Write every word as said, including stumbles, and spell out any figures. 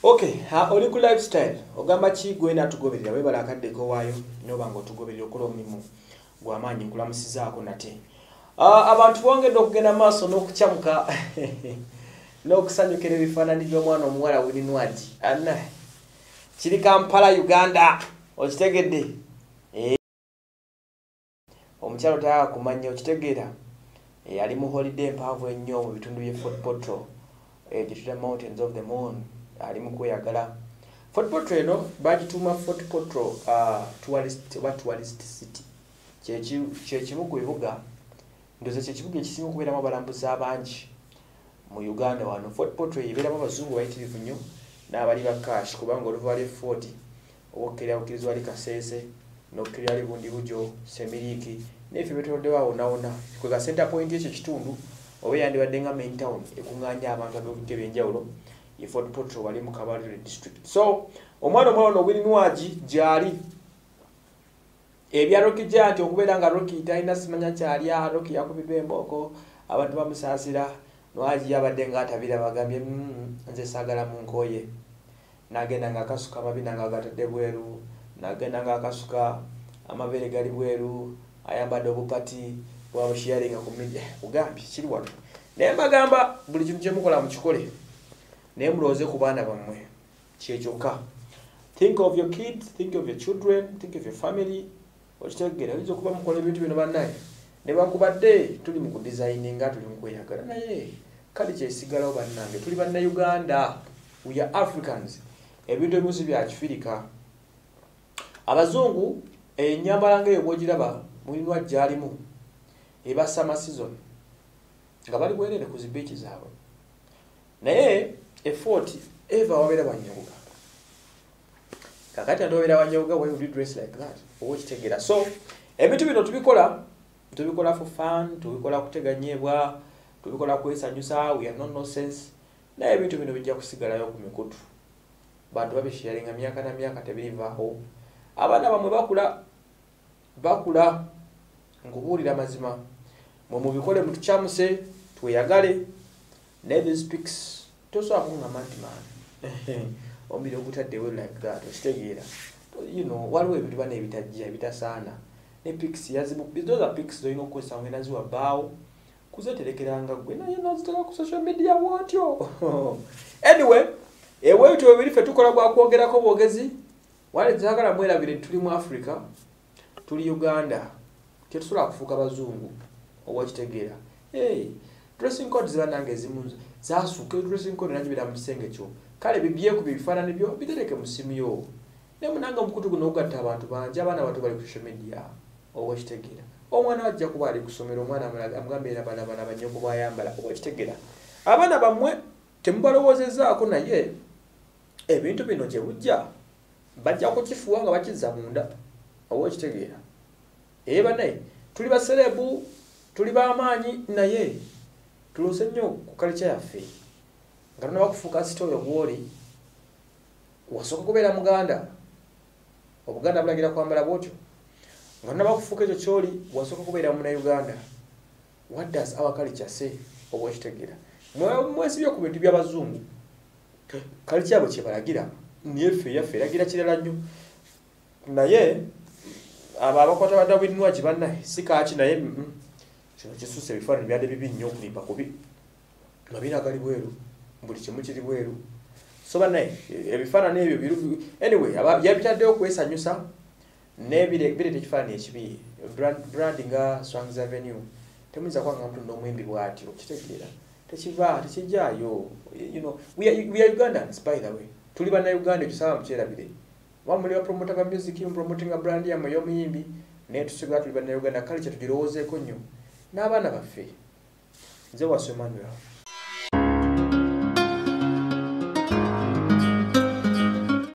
Okay, ha oli ku lifestyle ogamba chi gwe natugoberera we balakadde ko wayo noba ngo tugoberera okulo mulimu gwa manyi nkulamusizaako nate. Ah abantu bongedde okugenda maaso n'okukyamuka n'okusanyukira ebifaananyi by'omwana omuwala Winnie Nwagi. Anna kiri Kampala Uganda okitegedde. Eh omukyalo tayaka kumanya okitegeera. Eh ali mu holiday mpanvu ennyo mu bitundu bye Fort Portal. Eh the Mountains of the Moon. Ali mu kweyagala. Fort Portal eno bagituuma Fort Portal uh, tourist wa tourist city. Kyechi kyekimu ku bibuga ndoze kyekibuga ekisinga okubeeramu abalambuzi abangi mu Uganda wano. Fort Portal ibeeramu abazungu bayitirivu nnyo n'abali ba cash kubanga oluva ali Fort obukkirira bukirizwa ali Kasese n'okkirira ali Bundi Bujo Semiriki n'efe betoloddewo awo nawona kwe ka center point ekyo kitundu oba yandibadde nga main town ekunganya abantu ab'obudde byenjawulo ye Fort Portal wali mu Kabarore district. So omwana omwana Winnie Nwagi gyali ebya Rocky Giant okubeera nga Rocky talina simanya kyali a Rocky yakubibwa emboko abantu bamusaasira Nwagi yabadde nga atabira bagambye mm, nze saagala mu nkoye n'agenda nga akasuka amabina nga agatadde bweru n'agenda nga akasuka amabere gali bweru ayambadde obupati bwabushiyalinga ku media ugambye kiri wano naye mbagamba buli kintu kye mukola mu kikole naye mulooze ku baana bammwe kyekyoka. Think of your kids, think of your children, think of your family. Okitegera oyinza okuba mukola ebintu bino bannaye ne bakubadde tuli mu kudesigninga tuli mu kweyagala naye kale kyesigalawo bannange tuli bannayuganda, we are Africans. Ebintu ebimusi bya Kifirika abazungu ennyambala ng'eyo bw'ogiraba Winnie Nwagi alimu eba summer season nga bali bwerere ku zibeeki zaabwe naye e Fort eva wabeera wannyawuga kakati andobeera wannyawuga why would you dress like that okitegera. So ebintu bino tubikola tubikola for fun, tubikola kuteganyebwa, tubikola kwesanyusa, we are no nonsense naye ebintu bino bijja kusigalayo ku mikutu bantu babisharinga myaka na myaka tebirivaaho. Abaana bamwe bakula bakula nkubuulira mazima mwe mubikole mutukyamuse tweyagale naye these pics tosobola kungamba nti man ombiri ogutaddewo like that okitegeera you know waliwo ebintu bana ebitajja ebitasaana ne pics yazimu those are pics zolina okukozesa ngenda ziwa bbaawo kuzeterekeranga gwe naye naziteka ku social media wotyo. Anyway ewe ebintu bibiri ffe tukola gwa kwogerako bwogezi wale zaagala mwerabire tuli mu Africa tuli Uganda tetusobola kufuuka bazungu owakitegeera. Hey dressing code zibanange ezimu zaasuuka dressing code nanjibira mu kisenge kyo kale bibye ku bifaananyi byo bitereke mu simu yo ne munanga omukutu guno ogatta abantu bangi abaana bato bali ku social media owakitegeera. Omwana ajja kuba ali kusomera omwana amugambeera bana bana banyoko bwayambala owakitegeera. Abaana bammwe temubalowoozezzaako naye ebintu bino gye bujja bajja kukifuwa nga bakizza munda owakitegeera. Ee banaye tuli baserebu tuli b'amaanyi naye tulose nnyo ku culture yaffe nga tuna bakufuuka sitooyo bw'oli wasooka kubeera Muganda Obuganda bulagira kwambala bwotyo nga tuna bakufuuka ekyo kyoli wasooka kubeera Munnayuganda. What does our culture say owakitegeera? Mwesibye ku bintu by'abazungu culture yabwe kye balagira naye ffe yaffe eragira kirala nnyo naye abo abakwata badda Winnie Nwagi bannaye si kaaki naye kino kisuuse ebifaananyi byadde bibi nnyo okulimba kubi mabina gali bweru buli kimu kiri bweru. So bannaye ebifaananyi ebyo biru anyway yabitaddewo kwesanyusa n'ebireeta ekifaananyi ekibi brand nga Swangs Avenue temuyinza kwanga muntu n'omwembi bw'atyo okitegeera tekiva tekijjaayo. You know we are, we are Ugandans by the way tuli bannayuganda ekyo sawa mukyerabire wamuli bapromota ba music promoting a brand yamwe y'omuyimbi naye tusigala tuli bannayuganda kale kye tugirowoozeeko nnyo n'abaana baffe. Nze Wasswa Emmanuel.